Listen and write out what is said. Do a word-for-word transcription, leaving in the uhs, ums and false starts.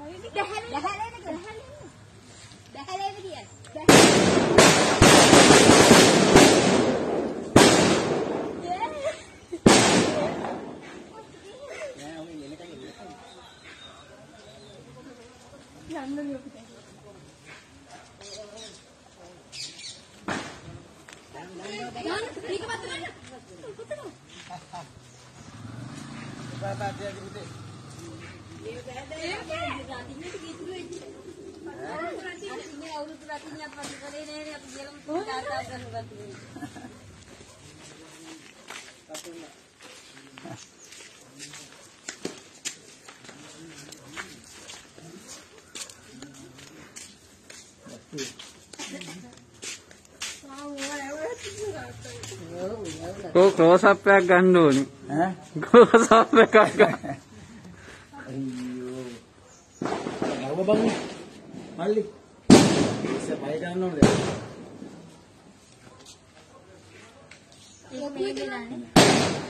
Kok close up එකක් ගන්න ඕනේ. ඈ? close up එකක් ගන්න. අයියෝ. නව බං. මල්ලි. ඉස්ස පය ගන්න ඕනේ. ඒක මේ දෙන්නේ.